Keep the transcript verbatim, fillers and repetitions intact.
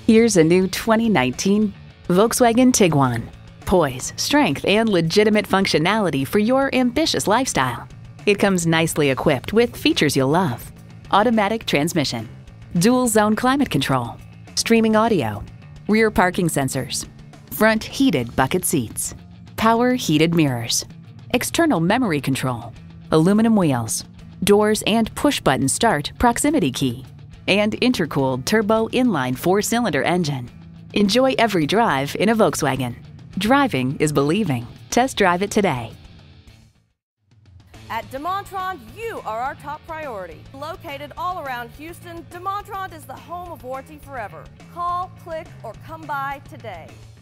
Here's a new twenty nineteen Volkswagen Tiguan. Poise, strength, and legitimate functionality for your ambitious lifestyle. It comes nicely equipped with features you'll love. Automatic transmission, dual zone climate control, streaming audio, rear parking sensors, front heated bucket seats, power heated mirrors, external memory control, aluminum wheels, doors and push-button start proximity key, and intercooled turbo inline four-cylinder engine. Enjoy every drive in a Volkswagen. Driving is believing. Test drive it today. At DeMontrond, you are our top priority. Located all around Houston, DeMontrond is the home of warranty forever. Call, click, or come by today.